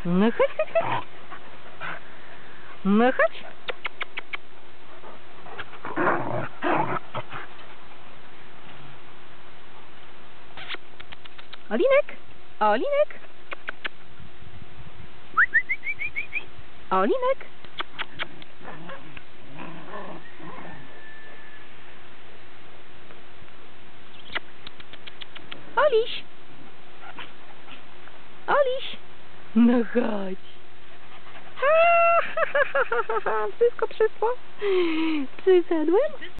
No chodź, chodź, chodź. No chodź. Olinek, Olinek. Olinek. Oliś. Oliś. No chodź. Ha, ha, ha, ha, ha, ha. Wszystko przyszło. Przyszedłem.